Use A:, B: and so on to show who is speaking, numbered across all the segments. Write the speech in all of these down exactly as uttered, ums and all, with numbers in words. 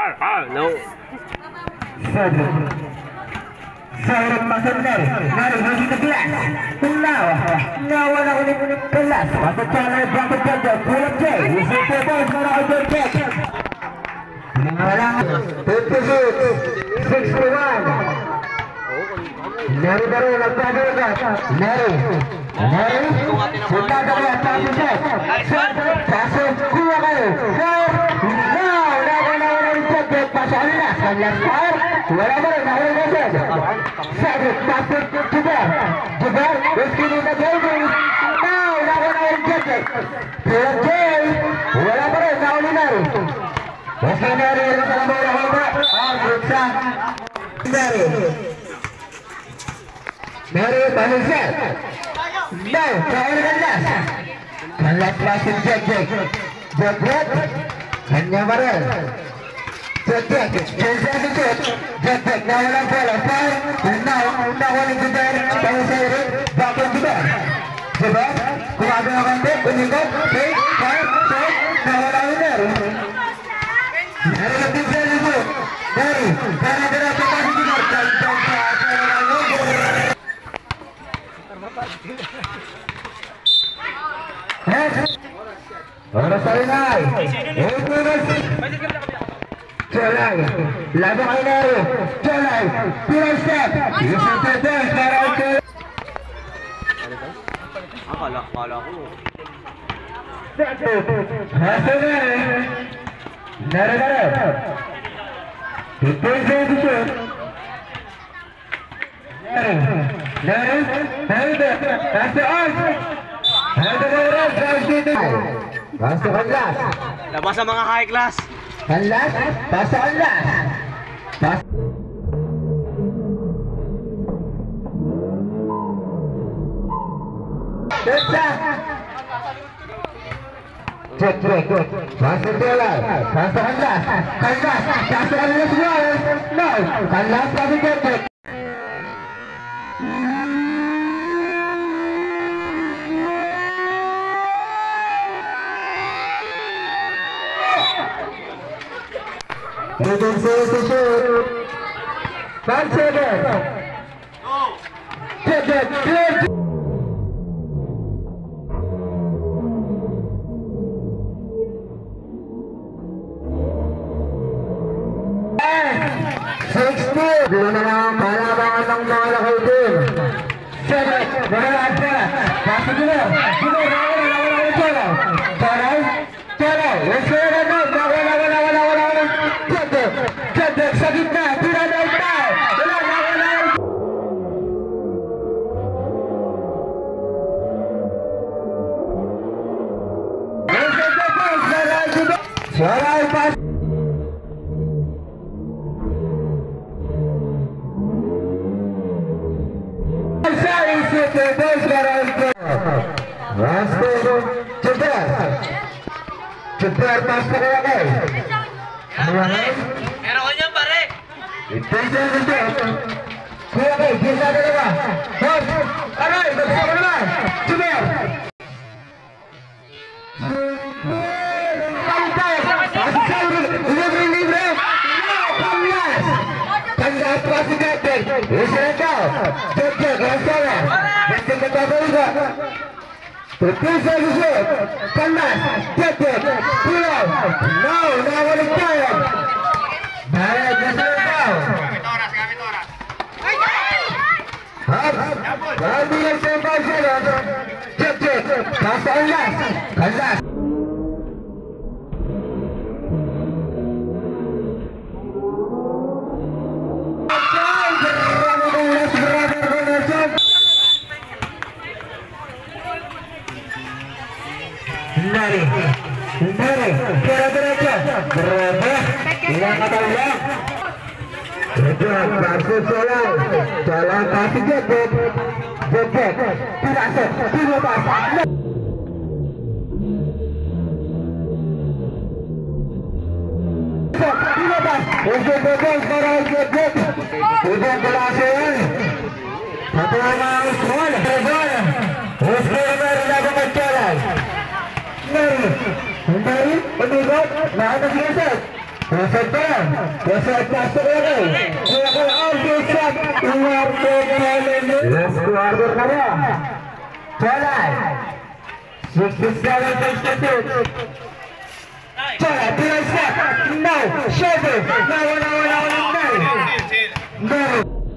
A: Ah, no.
B: Saya masuk dari dari lagi ke kelas. Now, now wala ulit-ulit kelas. Masuk channel bracket saja. Pull-up J. Isi tebal para outdoor check. Mengalang fifty-six, sixty-one. Nari baru nagpabukat. Nari. Nari. Punta dari atas check. Pasok kuha kayo. Now, nawa-nawa ng check. Pasok na. Kanlas fire. Wala ba rin? Nahuli na siya. Cedric, pasok Juber. Juber, whiskey in the building. Now, nawa-nawa ng check. Pull-up J. Wala ba rin? Nahuli na rin. Whiskey na rin. Ito na bola home. Ang gutsa. Nari. Nari, panisir. Now, kain kanlas. Kanlas pasok Jack Jack. Jack Jack. Kanya ba rin? Jack Jack. Jack Jack. Jack Jack. Nawalang bola. Fire. Now, nawalang Juber. Panisir. Bakit Juber? Juber. Kumaga na kante. Unikot. Take. Fire. Take. Nawalang Nari. Nari natin sa libo. Nari. Para dira sa kasi Juber. Kantong sa Oras tayo na ay Cholay Labo kayo na rin Cholay Puro step Yusuf Tete Para ito
A: Akala, akala ko.
B: Haso na eh Nara-nara Ito yung sensisyon Nara Nara Nara Haso on Haso na rin Haso dito Haso kanlas
A: Labas sa mga high class.
B: Kanlas Haso kanlas Haso Desa Cek cek Haso bola Haso kanlas Kanlas Haso kanlas No Kanlas tapi cek cek Moving forward to shoot. Five seconds. Get that clear. sixty. Dito na lang ang palabangan ng mga nakaitim. Seven. Magalaan sila. Pasok nila. Dito na lang ang nakaitim sila. Taray. Taray. Let's go na lang. Nawala, wala, wala, wala. Cedric sa gitna, tira na ito. Wala na, wala. Saray pas. Saray siete dos garanto. Rasto Cedric. Cedric pas kaya kay.
A: Meron ko niyan, pare.
B: Ito yung ito. Kuya kay, gisa ka na ba? Hop! Aray, magsama naman! Juber! Pantay! Libre, libre! Panglas! Panglas pa si Jeffrey! Isa na ito! Jeffrey, kasama! Basta ka tabawiga! Pagpisa sa shoot! Panglas! Jeffrey! Pulaw! No! Nakawalik tayo! Balag na sa ikaw!
A: Gamit oras, gamit oras.
B: Hop! Bago yung tempo siya! Check, check! Kasa Kanlas! Kanlas! Nari! Nari! Kira derecha! Berapa? Ilang katawang! Jalan masuk jalan, jalan kasih jebet, jebet, tidak set, tidak pasang. Tidak pas, untuk bebas para jebet, untuk berhasil. Satu orang Usman, Usman, Usman dari berjalan. Mari, mari, menurut, nah ada geser. Resetan, reset masuk lagi. Silakan Alfisat keluar kembali. Last quarter kada. Jalan. Six seven substitute. Jalan bila set. No, shadow. No, no, no, no, no. No.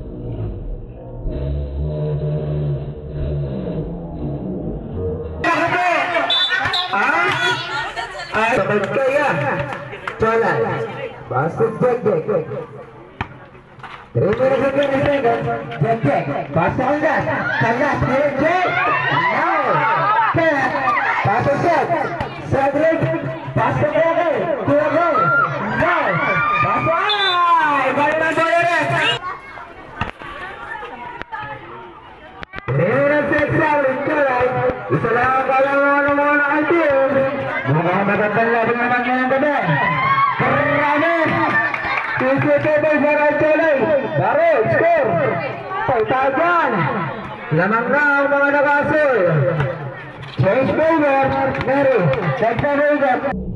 B: Ah, ah, kaya. Jalan, basket jack jack. Terima kasih kerana jack jack. Pasang gas, kandas jack jack. No, kena. Pasang set, set pasang lagi, dua gol. No, pasang. Bagaimana boleh? Terima kasih kerana jalan. Islam kalau mana-mana itu. Muhammad Abdullah dengan yang kedua. Kerana tujuh tebel jarak jalan. Baru skor. Pertajan. Lamang round mengenai hasil. Change over. Mary. Check over.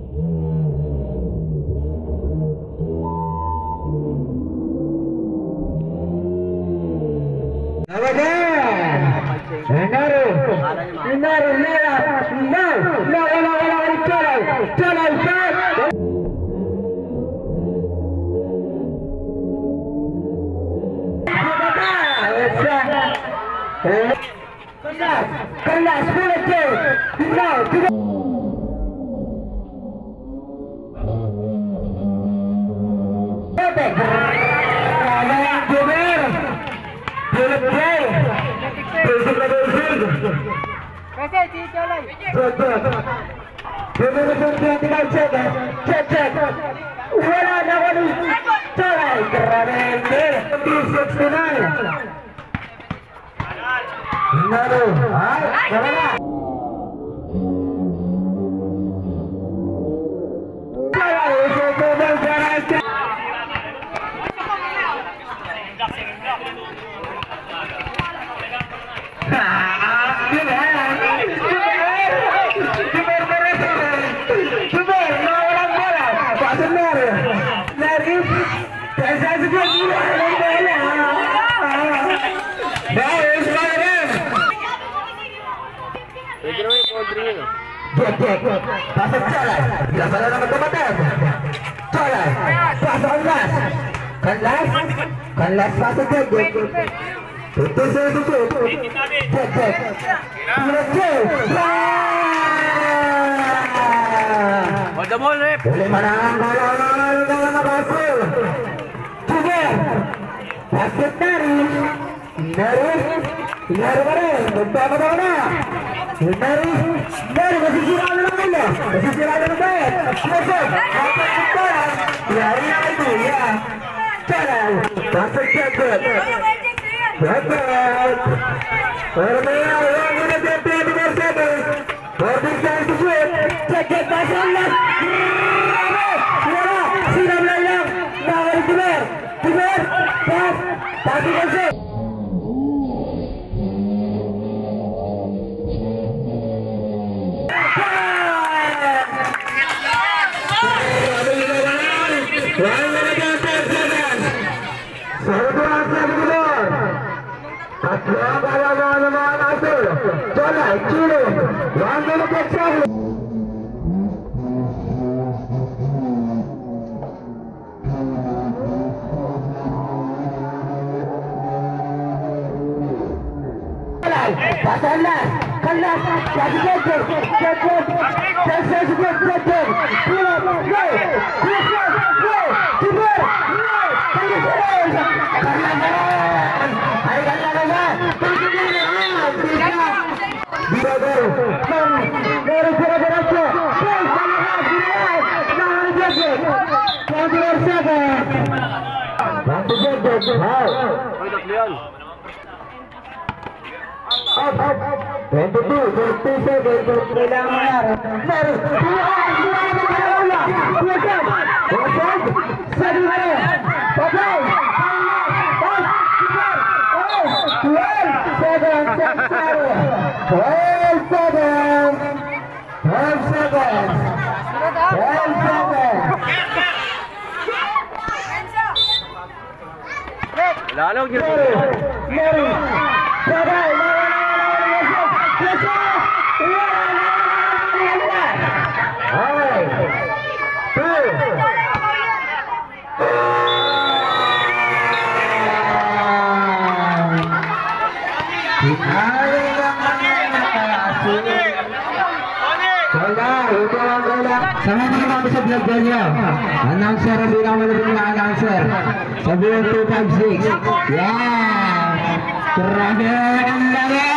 B: Nawajan. Naru. Naru. Naru. Naru. Naru. Jalan. Jalan. Kelas, kelas, boleh no, tidak. Bebek, ada yang juber, boleh play, besok lagi besok. Kasih cincin lagi. Betul. Betul betul tinggal cek, cek cek. Wala nawali, jalan kerana ini six nine. Naru, hai, mana? Jalan itu betul jalan. Pasang jalan, jalan nama tempatan. Jalan, pasang gas, kandas, kandas pasang jalan. Tutup saya tutup, jalan, jalan.
A: Hold the ball, rep.
B: Boleh menang kalau kalau kalau berhasil. Juga, pasang dari, dari, dari mana? Bentar mana? Dari dari posisi lawan mana? Posisi lawan baik. Masuk. Ya ini itu ya. Jalan. Masuk cepat. Cepat. Permainan yang ini cepat benar cepat. Berbicara sesuai. Cepat pasanglah. Sudah melayang. Nawar keluar. Keluar. Pas. Pasti masuk. Pasanglah, kelas, jadi jatuh, jatuh, jatuh, jatuh, jatuh, pulang, go, pulang, go, timur, tangkis terus, karena jalan, ayo karena jalan, bisa baru, baru baru baru, terus jangan jangan jangan jatuh, jangan tersabar, bantu jatuh, hal, up, up, twenty-two, twenty-seven, kailangan mangyari. Meron, tuwaan, tuwaan na kalaula. Tuwaan, tuwaan, sabi na rin. Patay, twelve, seven, seven, twelve, seven, twelve, seven, twelve, seven.
A: Lalong yun.
B: Mary, sabay, okay, two, Ay, naman nakakasunod. Wala, ito ang wala. Sama mga kami sa vlog niya. Announcer, ang bilang malabing na announcer. Sabihin two five six. Yeah! Grabe ang dali!